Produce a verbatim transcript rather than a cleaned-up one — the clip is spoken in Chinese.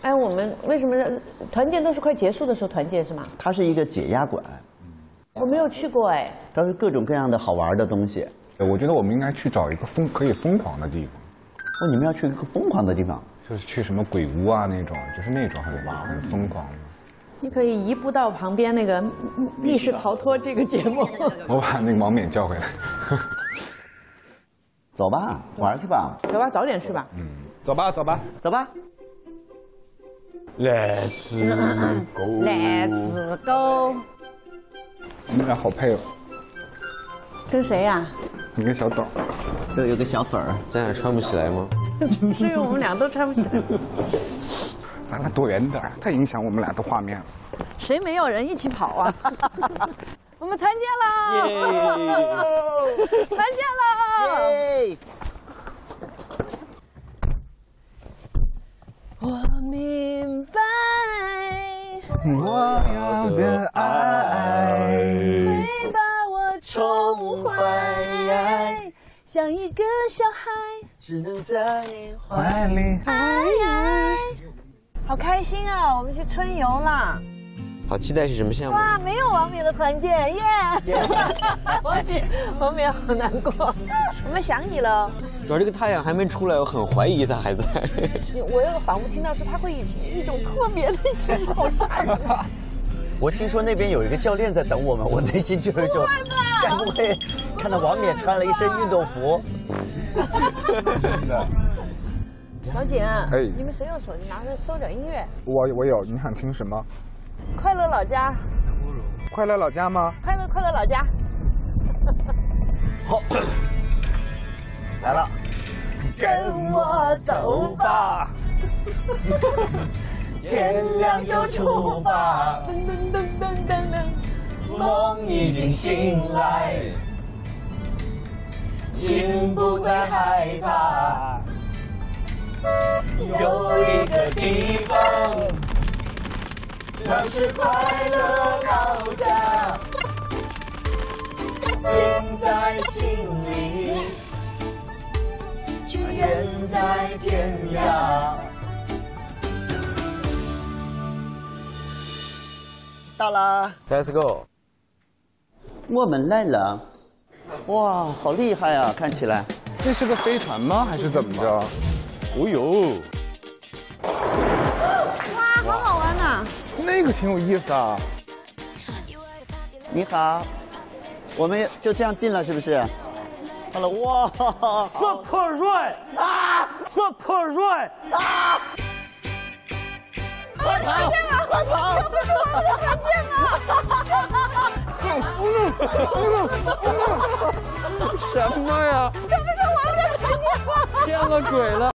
哎，我们为什么团建都是快结束的时候团建是吗？ 它是一个解压馆， 我没有去过哎。 它是各种各样的好玩的东西。 我觉得我们应该去找一个疯可以疯狂的地方。 哦，你们要去一个疯狂的地方？ 就是去什么鬼屋啊那种，就是那种很很疯狂的。 你可以移步到旁边那个密室逃脱这个节目。 我把那个王冕叫回来。 走吧，玩去吧。 走吧，早点去吧。 嗯，走吧，走吧， 走吧。 Let's go。 Let's go。 我们俩好配哦。 跟谁呀？ 你跟小董。 都有个小粉儿， 咱俩穿不起来吗？ 是因为我们俩都穿不起来。 咱俩躲远点，太影响我们俩的画面了。 谁没有人一起跑啊？我们团建了！团建了！我明白， 我要的爱会把我宠坏，像一个小孩， 只能在你怀里。 好开心啊！我们去春游了。 好期待是什么项目？ 哇，没有王冕的团建，耶！王冕，王冕好难过，我们想你了。 主要这个太阳还没出来，我很怀疑它还在。 我又仿佛听到说他会以一种特别的心，好吓人啊！ 我听说那边有一个教练在等我们，我内心就有一种，该不会看到王冕穿了一身运动服？ 真的。 小景， 哎， 你们谁有手机拿着搜点音乐？ 我我有，你想听什么？ 快乐老家。 快乐老家吗？ 快乐快乐老家。 好，来了， 跟我走吧， 天亮就出发， 噔噔噔噔噔噔， 梦已经醒来，心不再害怕。有一个地方，那是快乐老家，近在心里，却远在天涯。到啦 Let's go。 我们来了。哇，好厉害啊！看起来。 这是个飞船吗？还是怎么着？哦呦！ 哇，好好玩呐！ 那个挺有意思啊。 你好，我们就这样进了，是不是？好了，哇 ！Super Ray 啊 ！Super Ray 啊！ 快跑！快跑！ 这不是我们的团建吗？ 什么呀？ 这不是我们的团建吗？ 见了鬼了！